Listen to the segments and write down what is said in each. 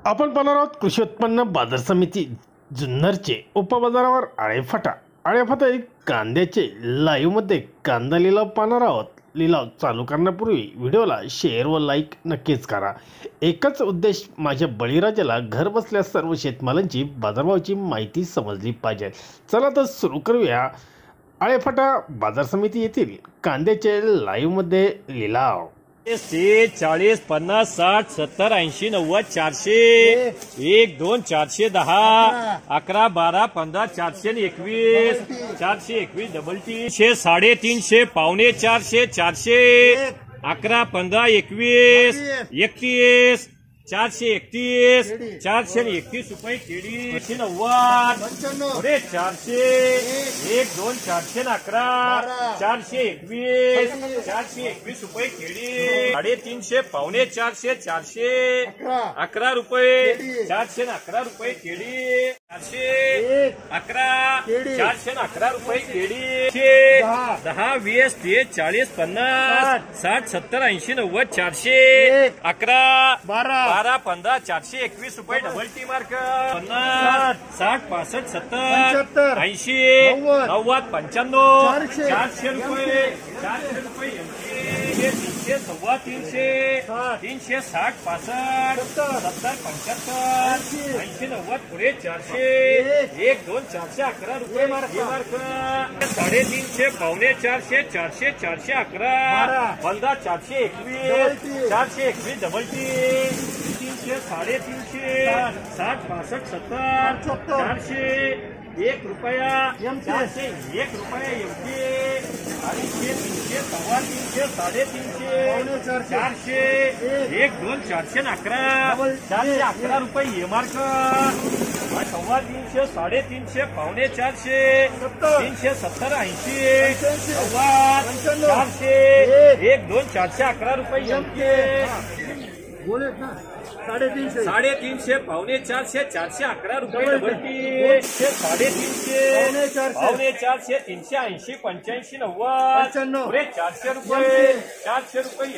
आपण पाहणार आहोत कृषी उत्पन्न बाजार समिती जुन्नरचे उपबाजारावर आळेफाटा एक कांद्याचे लाईव्हमध्ये कांदा लिलाव पाहणार आहोत। लिलाव चालू करण्यापूर्वी व्हिडिओला शेअर व लाईक नक्कीच करा। एकच उद्देश, माझ्या बळीराजाला घर बसल्या सर्व शेतमालांची बाजारभावाची माहिती समजली पाहिजे। चला तर सुरू करूया आळेफाटा बाजार समिती येथील कांद्याचे लाईव्हमध्ये लिलाव। 30, 40, 50, 60, 70, 80, 90, 400, 1, 2, 410, 11, 12, 15, 421, 421, डबल 300, 350, पावणे 400, 400, 11, 15, 21, 31, 431, 431 रुपये केळी, 490, पुढे 400, 1, 2, 411, 421, 421 रुपये केळी, 350, पावणे 400, 411 रुपये, 411 रुपये केळी, 411, 411 रुपये केळी, 10, 20, 30, 40, 50, 60, 70, 80, 90, 400, 11, 12, 15, 421 रुपये, डबल टी मार्क, 50, 60, 65, 70, 80, 90, 95, 400 रुपये, 400 रुपये, 300, 350, 360, 65, 70, 75, 80, 90, पुढे 400, 1, 2, 411 रुपये मार्क, 350, पावणे 400, 400, 411, 15, 421, 421 डबल टी, 300, 350, 60, 65, 70, 400, 1 रुपया, 401 रुपये, 250, 300, 350, 350, 400, 1, 2, 411, 411 रुपये ये मार्क, 350, 350, पावणे 400, 370, 80, 400, 1, 2, 411 रुपये, 350, पावणे 400, 411 रुपये, डबल टी, 350, पावणे 400, 380, 85, 90, पुढे 400 रुपये, 400 रुपये,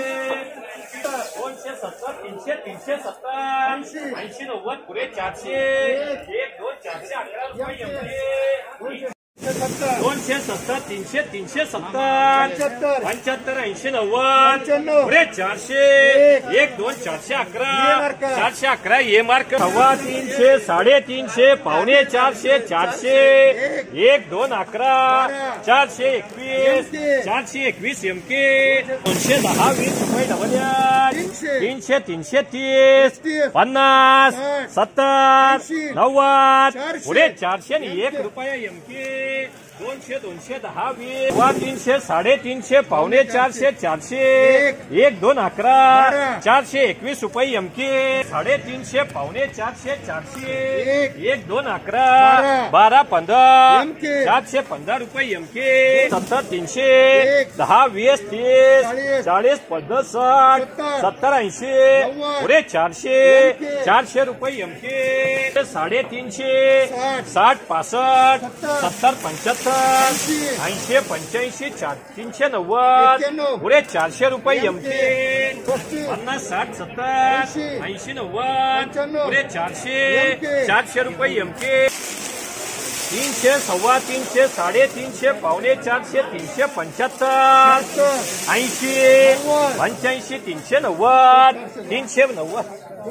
270, 300, 370, 80, 90, पुढे 400, 1, 2, 411 रुपये, 270, 300, 370, 75, 80, 90, पुढे 400, 1, 2, 411, 411 ये मार्क, 350, 350, पावणे 400, 400, 1, 2, 11, 421, 421 एमके, 210, 20 रुपये, डबल 300, 330, 50, 70, 90, पुढे 401 रुपये एमके, 200, 210, 20, 300, 350, पावणे 400, 400, 1, 2, 11, 421 रुपये एमके, 350, पावणे 400, 400, 1, 2, 11, 12, 15, 415 रुपये एमके, 70, 300, 10, 20, 30, 40, 50, 60, 70, 80, पुढे 400, 400 रुपये एमके, 350, 60, 65, 70, 75, 80, 85, 390, पुढे 400 रुपये एमके, 50, 60, 70, 80, 90, पुढे 400, 400 रुपये एमके, 300, 350, 350, पावणे 400, 375, 80, 85, 390, 390,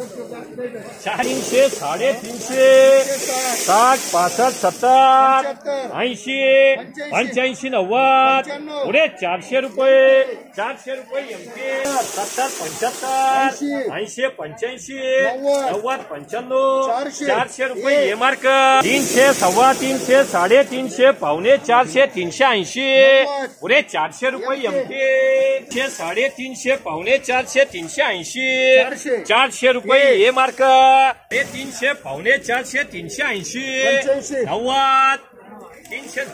300, 350, 60, 65, 70, 80, 85, 90, पुढे 400 रुपये, 400 रुपये एमके, 70, 75, 80, 85, 90, 95, 400 रुपये ये मार्क, 300, 350, 350, पावणे 400, 380, पुढे 400 रुपये एमके, 350, पावणे 400, 380, 400 रुपये ये मार्क, 300, पावणे 400, 380, 90, 300,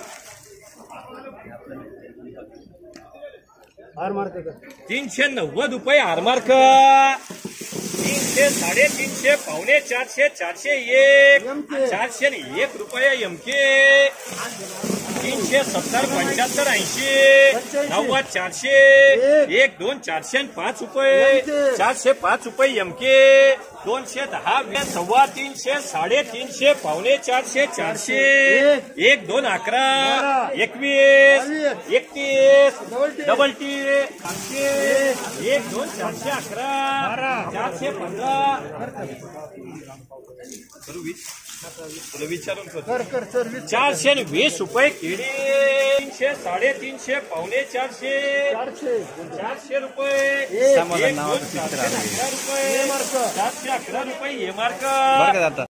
390 रुपये आर मार्क, 300, 350, पावणे 400, 401, 401 रुपये एमके, 370 75 80 90 400 1 2 405 रुपये 405 रुपये एमके 210 20 सव्वा 300 350 पावणे 400 400 1 2 11 21 31 डबल टी 1 2 411 415 तुला विचारून 420 रुपये केळी 300 350 पावणे 400 400 रुपये 411 रुपये हे मार्क